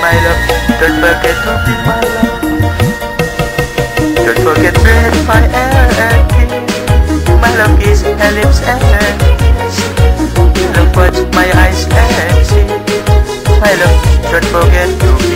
my love. Don't forget to be my love. Don't forget breathe my air and kiss. My love kiss her lips and kiss. My love watch my eyes and see. My love, don't forget to be